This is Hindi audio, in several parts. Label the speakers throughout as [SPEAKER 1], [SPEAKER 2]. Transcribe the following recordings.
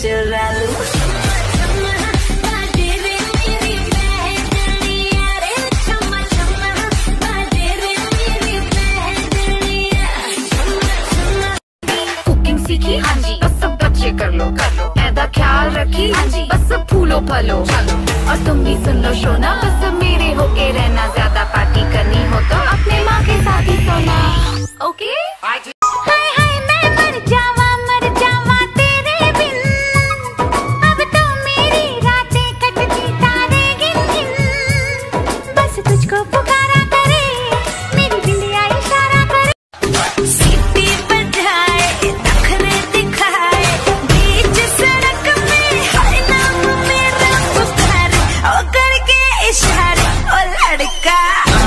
[SPEAKER 1] चुरा लूं।
[SPEAKER 2] कुकिंग सीखी हाँ जी, बस सब बच्चे कर लो ऐदा ख्याल रखी हाँ जी, बस सब फूलो फलो चलो। और तुम भी सुन लो शोना, बस सब मेरे होके रहना, ज्यादा पार्टी करनी हो तो अपने माँ के साथ ही सोना। ओके हाय हाय मैं मर जावा तेरे बिन, अब तो मेरी रातें कटती तारे गिन गिन, बस तुझको पुकारा करे मेरी बिंदिया इशारा करे।
[SPEAKER 1] सीटी बजाए नखरे दिखाए बीच सड़क में, हाय नाम मेरा पुकारे ओ करके इशारे, ओ लड़का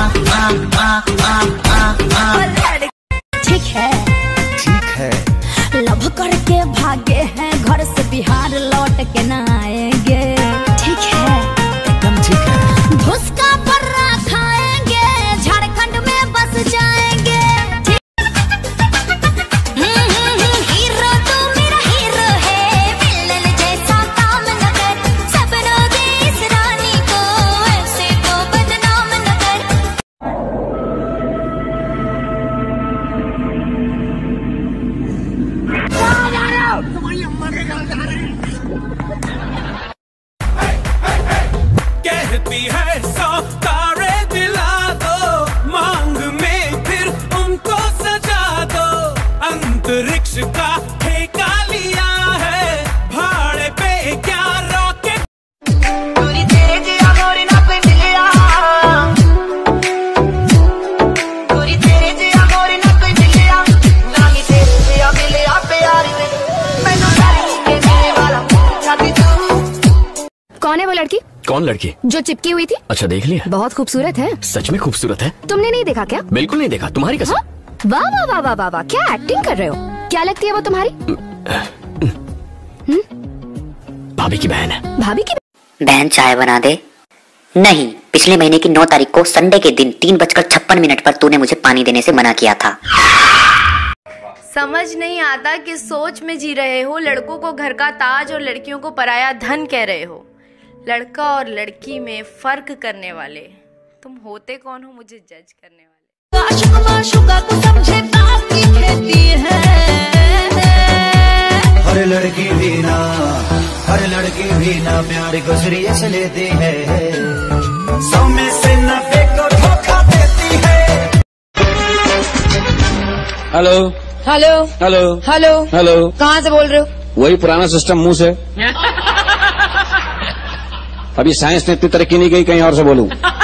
[SPEAKER 3] ठीक है
[SPEAKER 4] लव करके भागे हैं घर से, बिहार लौट के न आएंगे। ठीक है
[SPEAKER 3] एकदम ठीक है।
[SPEAKER 4] भुसका पर्रा खाएंगे, झारखंड में बस जाएंगे। हीरो तू मेरा हीरो है, विलन जैसा काम न कर, सपनों दे इस रानी को, ऐसे तो बदनाम न कर।
[SPEAKER 5] कहती है सौ तारे दिला दो, मांग में फिर उनको सजा दो, अंतरिक्ष का ठेका लिया है, भाड़े पे क्या रॉकेट।
[SPEAKER 1] पूरी तेरे जिया गोरी ना पे मिलिया, पूरी तेरे जिया गोरी ना पे मिलिया, नानी तेरे जिया मिलिया प्यारी में, मैनू लड़की के मिलने वाला छाती तू।
[SPEAKER 2] कौन है वो लड़की?
[SPEAKER 6] कौन लड़की?
[SPEAKER 2] जो चिपकी हुई थी।
[SPEAKER 6] अच्छा देख लिया?
[SPEAKER 2] बहुत खूबसूरत है।
[SPEAKER 6] सच में खूबसूरत है?
[SPEAKER 2] तुमने नहीं देखा क्या?
[SPEAKER 6] बिल्कुल नहीं देखा, तुम्हारी कसम।
[SPEAKER 2] हाँ? वाह वाह वाह वाह वाह वाह, क्या एक्टिंग कर रहे हो। क्या लगती है वो तुम्हारी?
[SPEAKER 6] भाभी की बहन है।
[SPEAKER 2] भाभी की
[SPEAKER 7] बहन चाय बना दे। नहीं, पिछले महीने की 9 तारीख को संडे के दिन 3:56 पर तूने मुझे पानी देने से मना किया था।
[SPEAKER 8] समझ नहीं आता कि सोच में जी रहे हो, लड़कों को घर का ताज और लड़कियों को पराया धन कह रहे हो। लड़का और लड़की में फर्क करने वाले तुम होते कौन हो मुझे जज करने वाले।
[SPEAKER 4] आशिक माशुका को समझे काम की खेती है,
[SPEAKER 3] हर लड़की भी ना प्यार को सीरियस लेती है, 100 में से 90 को धोखा देती है।
[SPEAKER 9] Hello
[SPEAKER 8] hello
[SPEAKER 9] hello
[SPEAKER 8] hello
[SPEAKER 9] hello,
[SPEAKER 8] कहाँ से बोल रहे हो?
[SPEAKER 9] वही पुराना सिस्टम मुंह से। अभी साइंस ने इतनी तरक्की नहीं की, कहीं और से बोलूं।